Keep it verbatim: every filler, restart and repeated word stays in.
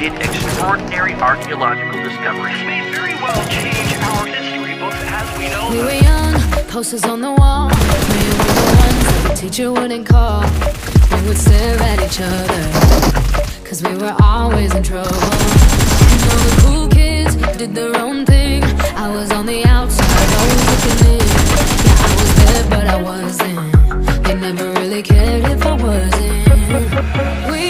made extraordinary archaeological discoveries. This may very well change our history books as we know We them. were young, posters on the wall. We were the ones that the teacher wouldn't call. We would stare at each other, cause we were always in trouble. And all the cool kids did their own thing. I was on the outside, always looking in. Yeah, I was there, but I wasn't. They never really cared if I wasn't. We